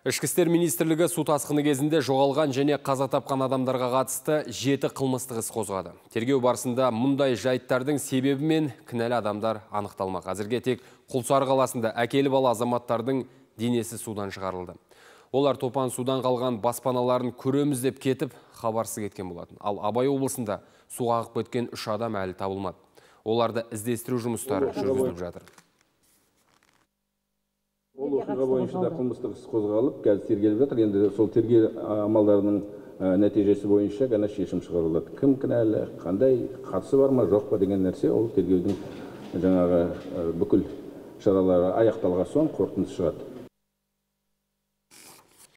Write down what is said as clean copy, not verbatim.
Ішкі істер министрлігі су тасқыны кезінде жоғалған және қаза тапқан адамдарға қатысты 7 қылмыстық іс қозғады. Тергеу барысында мұндай жайттардың себебі мен кінәлі адамдар анықталмақ. Әзірге тек Құлсары қаласында әкелі бала азаматтардың денесі судан шығарылды. Олар топан судан қалған баспаналарын көреміз деп кетіп, хабарсыз кеткен болатын. Ал Абай облысында суға ағып кеткен 3 адам әлі табылмады. Оларды іздестіру жұмыстары жүргізіліп жатыр. Ол оқиға бойынша да қылмыстық іс қозғалып, қазір тергеліп жатыр. Енді сол тергеу амалдарының нәтижесі бойынша ғана шешім шығарылады. Кім кінәлі, қандай қатысы бар ма, жоқ па деген нәрсе, ол тергеудің жаңағы бүкіл шаралары аяқталған соң қорытындысы шығады.